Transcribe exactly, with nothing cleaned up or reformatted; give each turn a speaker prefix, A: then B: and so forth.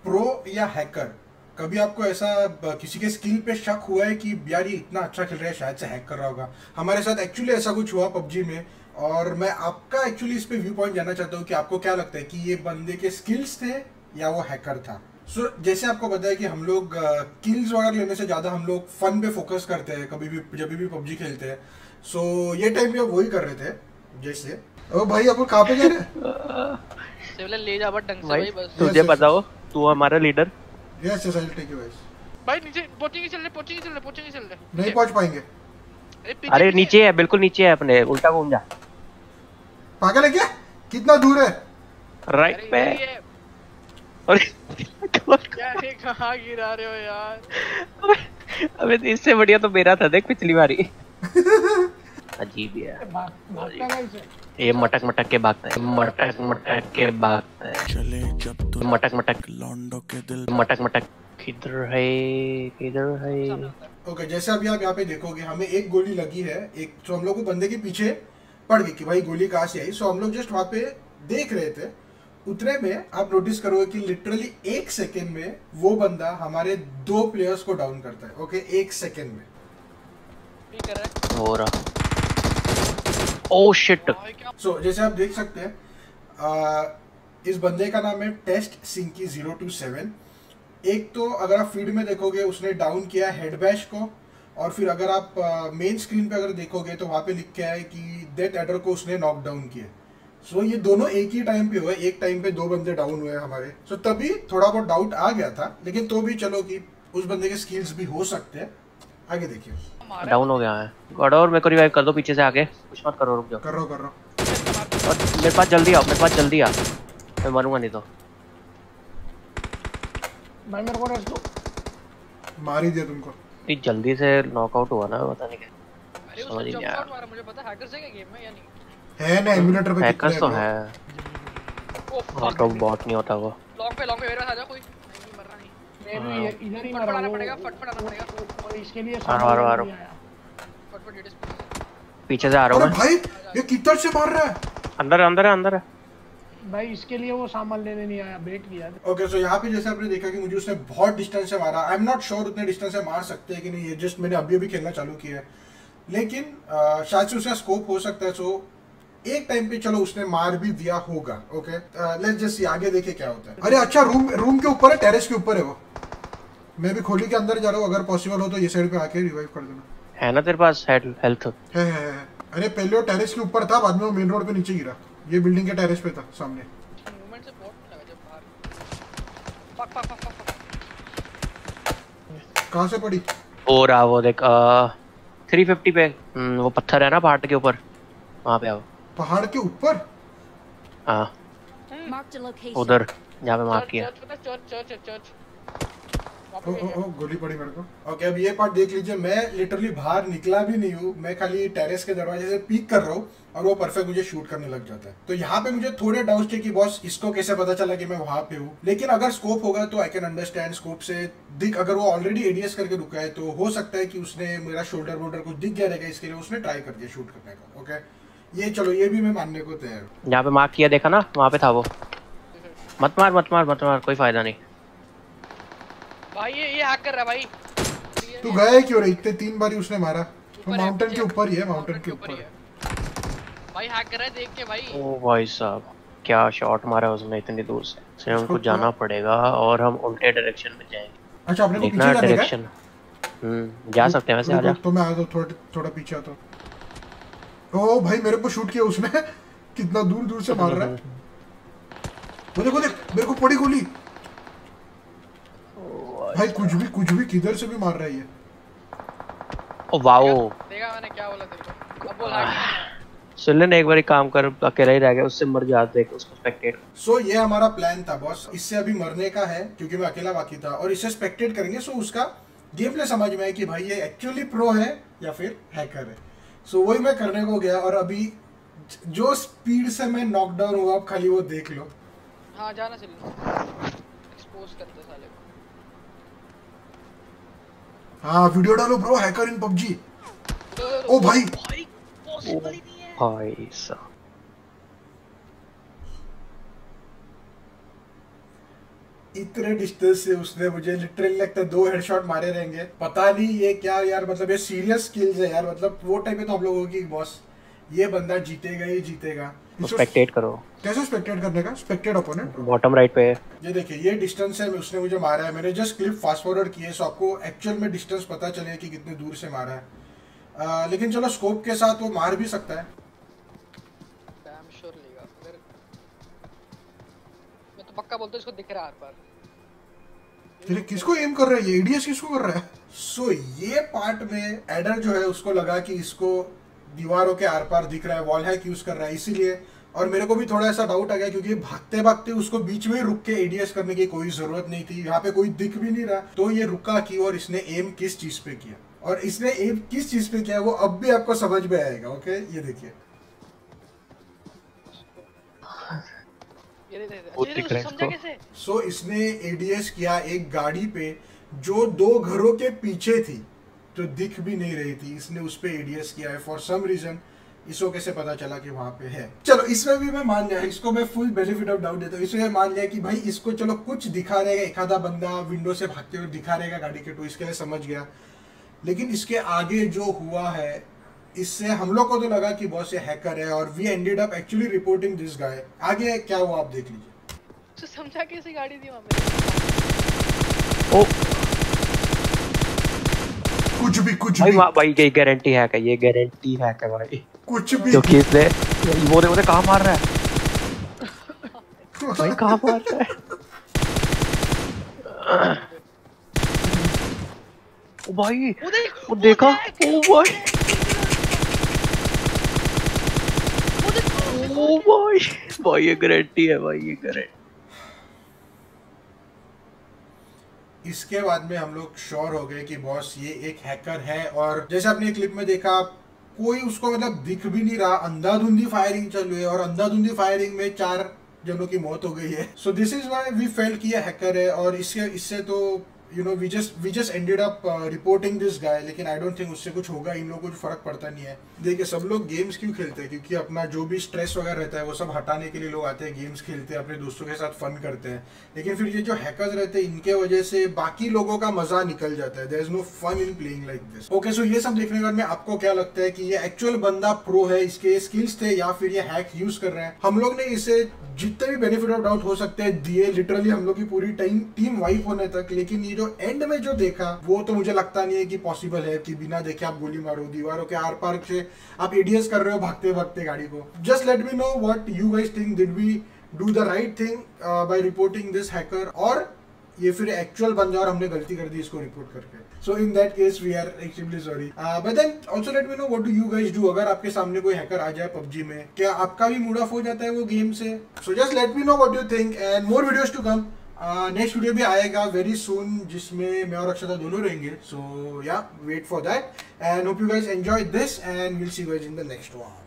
A: Pro या hacker, कभी आपको ऐसा किसी के स्किल पे शक हुआ है कि यार ये इतना अच्छा खेल रहा है शायद से हैक कर रहा होगा? हमारे साथ एक्चुअली ऐसा कुछ हुआ पबजी में, और मैं आपका एक्चुअली इस पे व्यू पॉइंट जानना चाहता हूँ कि आपको क्या लगता है कि ये बंदे के स्किल्स थे या वो हैकर था। सो so, जैसे आपको पता है कि हम लोग किल्स वगैरह लेने से ज़्यादा हम लोग फन पे फोकस करते हैं कभी भी जब भी पबजी खेलते हैं। सो so, ये टाइम पे वही कर रहे थे। जैसे ओ भाई आप कहाँ पे जा रहे हैं?
B: ले जा बट ढंग से भाई, बस
C: तुझे पता हो तू हमारा leader.
A: Yes yes I will take you guys.
B: भाई नीचे पोचिंग चल रहे पोचिंग चल रहे पोचिंग चल रहे
A: नहीं पहुंच पाएंगे।
B: अरे
C: अरे नीचे है, बिल्कुल नीचे है अपने, उल्टा घूम जा।
A: पागल है क्या? कितना दूर है?
C: राइट पे। अरे
B: क्या है, कहाँ गिरा रहे हो यार?
C: अबे इससे बढ़िया तो मेरा था, देख पिछली बारी। अजीब है ये, मटक मटक के भागता है, मटक मटक के भागता है। चले जब तू मटक मटक लौंडो के दिल, मटक मटक किधर है किधर है।
A: ओके okay, जैसे अभी आप यहाँ पे देखोगे हमें एक गोली लगी है, एक तो हम लोग को बंदे के पीछे पड़ गई कि भाई गोली कहाँ से आई। सो हम लोग जस्ट वहाँ पे देख रहे थे, उतने में आप नोटिस करोगे कि लिटरली एक सेकेंड में वो बंदा हमारे दो प्लेयर्स को डाउन करता है। ओके okay, एक सेकेंड में
C: हो रहा। Oh shit.
A: सो जैसे आप देख सकते हैं आ, इस बंदे का नाम है टेस्ट सिंकी ज़ीरो टू सेवन। एक तो अगर आप फीड में देखोगे उसने डाउन किया हेड बैश को, और फिर अगर आप मेन स्क्रीन पे अगर देखोगे तो वहाँ पे लिख के है कि डेथ एडर को उसने नॉक डाउन किया। सो so, ये दोनों एक ही टाइम पे हुए, एक टाइम पे दो बंदे डाउन हुए हमारे। सो so, तभी थोड़ा बहुत डाउट आ गया था, लेकिन तो भी चलो कि उस बंदे के स्किल्स भी हो सकते हैं। आगे देखिए
C: डाउन हो गया है गॉड, और मेरे को रिवाइव कर दो पीछे से आके, कुछ मत करो, रुक जाओ।
A: कर रहा हूं कर रहा हूं।
C: और मेरे पास जल्दी आओ, मेरे पास जल्दी आ, मैं मरूंगा नहीं तो।
D: भाई मेरे को रेस्ट दो।
A: मार ही दिया तुमको।
C: इतनी जल्दी से नॉकआउट हुआ ना, पता नहीं क्या।
B: अरे उसने जंप शॉट मारा, मुझे पता हैकर्स है क्या गेम में या नहीं?
A: है ना एमुलेटर पे
C: हैकर्स तो है, ऑटो बॉट नहीं होता वो।
B: लॉन्ग पे लॉन्ग पे मेरे पास आ जा कोई। नहीं मर रहा नहीं,
D: मैं भी इधर ही मर रहा हूं।
B: पड़ेगा फटफट आना पड़ेगा
D: इसके लिए।
C: आ रहा आ रहा
B: फटफट डिस्क
C: पीछे से आ रहा हूं मैं।
A: भाई ये किधर से मार रहा है?
C: अंदर अंदर है अंदर है
D: भाई, इसके लिए वो सामान लेने नहीं आया, वेट किया।
A: ओके सो यहाँ पे जैसे आपने देखा कि मुझे उसने बहुत डिस्टेंस से मारा। आई एम नॉट श्योर उतने डिस्टेंस से मार सकते हैं कि नहीं, ये जस्ट मैंने अभी अभी खेलना चालू किया है, लेकिन आ, शायद से उसका स्कोप हो सकता है। सो एक टाइम पे चलो उसने मार भी दिया होगा। ओके लेट्स जस्ट सी आगे देखे क्या होता है। अरे अच्छा रूम रूम के ऊपर है, टेरेस के ऊपर है वो। मैं भी खोली के अंदर जा रहा हूँ, अगर पॉसिबल हो तो ये साइड पे आके रिवाइव कर देना।
C: है ना तेरे पास हेल्थ?
A: है है है। अरे पहले वो टेरेस के ऊपर था, बाद में वो मेन रोड पे नीचे गिरा। ये बिल्डिंग के टेरेस पे था सामने।
B: मूवमेंट से बहुत लगा जब बाहर पक पक पक पक।
A: कहां से पड़ी?
C: और आ वो देख तीन सौ पचास पे वो पत्थर है ना पहाड़ के ऊपर, वहां पे आओ।
A: पहाड़ के ऊपर?
C: हां उधर जहां पे मार्क किया।
B: Church church church.
A: ओ ओ ओ गोली पड़ी मेरे को। ओके अब ये पार्ट देख लीजिए, मैं लिटरली बाहर निकला भी नहीं हूँ, मैं खाली टेरेस के दरवाजे से पीक कर रहा हूँ और वो परफेक्ट मुझे शूट करने लग जाता है। तो यहाँ पे मुझे थोड़े डाउट्स थे कि बॉस इसको कैसे पता चला कि मैं वहां पे हूँ, लेकिन अगर स्कोप होगा तो आई कैन अंडरस्टैंड। स्कोप से दिख, अगर वो ऑलरेडी एडीएस करके रुका है तो हो सकता है कि उसने मेरा शोल्डर वोल्डर कुछ दिख गया रहेगा, इसके लिए उसने ट्राई कर दिया शूट करने का। ओके ये चलो ये भी मैं मानने को तैयार।
C: जहाँ पे मार्क किया देखा ना, वहाँ पे था वो। मत मार मत मार मत मार, कोई फायदा नहीं
B: भाई। ये ये हैक कर रहा है भाई।
A: तू गया क्यों रे? इतने तीन बारी उसने मारा। तो माउंटेन के ऊपर ही है, माउंटेन के ऊपर है
B: भाई। हैक कर रहा है देख के भाई।
C: ओ भाई साहब क्या शॉट मारा उसने इतनी दूर से। से हमको जाना पड़ेगा और हम उल्टे डायरेक्शन में जाएंगे।
A: अच्छा अपने को पीछे जाने का?
C: हम्म जा सकते हैं वैसे। आजा
A: तो मैं आ जाऊं, थोड़ा थोड़ा पीछे आता हूं। ओ भाई मेरे को शूट किया उसने। कितना दूर दूर से मार रहा है। वो देखो देख मेरे को पड़ी गोली। भाई कुछ भी कुछ भी किधर से भी मार रहा है ये।
C: ओ वाओ
B: देखा मैंने क्या बोला तेरे को। अब बोल हैक।
C: सुन ले एक बार काम कर, अकेला ही रह गया, उससे मर जा, देख उसको स्पेक्टेट।
A: सो ये हमारा प्लान था बॉस, इससे अभी मरने का है क्योंकि मैं अकेला बाकी था, और इससे स्पेक्टेट करेंगे। सो उसका गेम प्ले समझ में आए कि भाई ये एक्चुअली प्रो है या फिर हैकर है। सो वही मैं करने को गया, और अभी जो स्पीड से मैं नॉकडाउन हुआ आप खाली वो देख लो।
B: हाँ जाना चलो, एक्सपोज करते साले को।
A: हाँ वीडियो डालो ब्रो, हैकर इन पबजी। ओ भाई
B: भाई पॉसिबल ही नहीं है
C: भाई साहब।
A: इतने डिस्टेंस से उसने मुझे लिटरली लगता है दो हेडशॉट मारे रहेंगे। पता नहीं ये क्या यार, मतलब ये सीरियस स्किल्स है यार। मतलब वो टाइम पे तो हम लोग होगी बॉस ये बंदा जीतेगा ही जीतेगा।
C: स्पेक्टेट करो।
A: कैसे स्पेक्टेट करने का? स्पेक्टेट ओपोनेंट
C: बॉटम राइट पे।
A: ये देखिए ये डिस्टेंस है, उसने मुझे मारा है। मैंने जस्ट क्लिप फास्ट फॉरवर्ड की है सो आपको एक्चुअल में डिस्टेंस पता चले कि कितने दूर से मारा है। आ, लेकिन चलो स्कोप के साथ वो मार भी सकता है।
B: डैम श्योर लेगा। अगर मैं तो पक्का बोलता हूं इसको दिख रहा है आर पार।
A: फिर किसको एम कर रहा है ये? एडीएस किसको कर रहा है? सो so, ये पार्ट में एडर जो है उसको लगा कि इसको दीवारों के आर पार दिख रहा है, वॉल हैक यूज कर रहा है इसीलिए। और मेरे को भी थोड़ा ऐसा डाउट आ गया क्योंकि भागते भागते उसको बीच में रुक के एडीएस करने की कोई जरूरत नहीं थी। यहाँ पे कोई दिख भी नहीं रहा तो ये रुका की और इसने एम किस चीज पे किया और इसने एम किस चीज पे किया वो अब भी आपको समझ में आएगा। ओके ये देखिए
B: ये देख रहे समझा कैसे?
A: सो so, इसने एडीएस किया एक गाड़ी पे जो दो घरों के पीछे थी जो दिख भी नहीं रही थी। इसने उस पे एडीएस किया है फॉर सम रीजन। इसको कैसे पता चला कि वहां पे है? चलो इसमें भी मैं मान लिया, इसको मैं फुल बेनिफिट ऑफ डाउट देता हूँ। इसमें मान लिया कि भाई इसको चलो कुछ दिखा रहेगा, एक आधा बंदा विंडो से भागते हुए दिखा रहेगा गाड़ी के, तो इसके लिए समझ गया। लेकिन इसके आगे जो हुआ है इससे हम लोग को तो लगा कि बॉस ये हैकर है और we ended up actually reporting this guy. आगे क्या हुआ आप देख लीजिए।
B: तो समझा कैसे गाड़ी थी वहां पे?
C: ओ
A: कुछ भी कुछ
C: भाई
A: भी
C: भाई ये गारंटी है का ये गारंटी है का भाई
A: कुछ भी
C: क्योंकि इसने वो दे वो दे कहां मार रहा है भाई कहां मार रहा है? ओ भाई वो देखा ओ भाई ओ भाई भाई ये गारंटी है भाई ये गारंटी।
A: इसके बाद में हम लोग श्योर हो गए कि बॉस ये एक हैकर है। और जैसे आपने क्लिप में देखा कोई उसको मतलब दिख भी नहीं रहा, अंधाधुंधी फायरिंग चल रही है और अंधाधुंधी फायरिंग में चार जनों की मौत हो गई है। So this is why we felt कि ये हैकर है। और इससे इससे तो you know we just we just ended up reporting this guy. लेकिन आई डोंट थिंक उससे कुछ होगा, इन लोगों को कुछ फर्क पड़ता नहीं है। देखिए सब लोग गेम्स क्यों खेलते हैं? क्योंकि अपना जो भी स्ट्रेस वगैरह रहता है वो सब हटाने के लिए लोग आते हैं, गेम्स खेलते हैं, अपने दोस्तों के साथ फन करते हैं। लेकिन फिर ये जो हैकर्स रहते हैं इनके वजह से बाकी लोगों का मजा निकल जाता है। There is no fun in playing like this. Okay so ये सब देखने के बाद में आपको क्या लगता है कि ये एक्चुअल बंदा प्रो है, इसके स्किल्स थे, या फिर ये हैक यूज कर रहे हैं? हम लोग ने इसे जितने भी बेनिफिट ऑफ डाउट हो सकते हैं दिए, लिटरली हम लोग की पूरी टाइम टीम वाइप होने तक। लेकिन ये जो एंड में जो देखा वो तो मुझे लगता नहीं है कि पॉसिबल है कि बिना देखे आप गोली मारो, दीवारों के आर पार से आप एडीएस कर रहे हो भागते भागते गाड़ी को। Just let me know what you guys think, did we do the right thing by reporting this hacker, और ये फिर एक्चुअल बंदा और हमने गलती कर दी इसको रिपोर्ट करके। So in that case we are actually sorry, but then also let me know what do you guys do. अगर आपके सामने कोई हैकर आ जाए पबजी में, क्या आपका भी मूड ऑफ हो जाता है वो गेम से? So just let me know what you think and more videos to come. Next video भी आएगा वेरी सून जिसमें मैं और अक्षता दोनों रहेंगे। So yeah wait for that and hope you guys enjoy this and will see you guys in the next one.